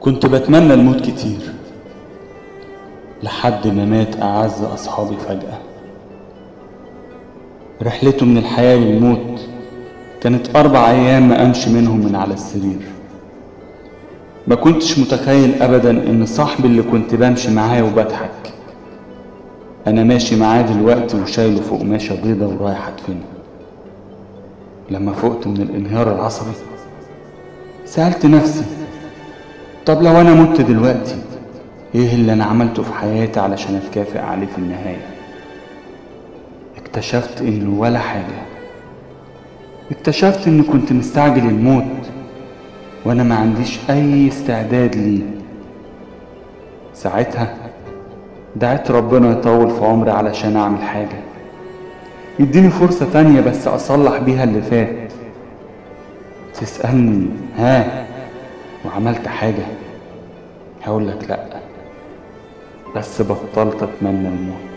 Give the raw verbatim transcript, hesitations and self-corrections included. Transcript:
كنت بتمنى الموت كتير لحد ما مات أعز أصحابي فجأة. رحلته من الحياة للموت كانت أربع أيام ما أمشي منهم من على السرير. ما كنتش متخيل أبدا إن صاحبي اللي كنت بمشي معاه وبضحك أنا ماشي معاه دلوقتي وشايله فوق قماشة بيضة ورايح أدفنه. لما فقت من الانهيار العصبي سألت نفسي، طب لو أنا مت دلوقتي إيه اللي أنا عملته في حياتي علشان أتكافئ عليه في النهاية؟ اكتشفت إنه ولا حاجة. اكتشفت إني كنت مستعجل الموت وأنا ما عنديش أي استعداد ليه. ساعتها دعيت ربنا يطول في عمري علشان أعمل حاجة، يديني فرصة تانية بس أصلح بيها اللي فات. تسألني ها وعملت حاجة؟ هقولك لأ، بس بطلت أتمنى الموت.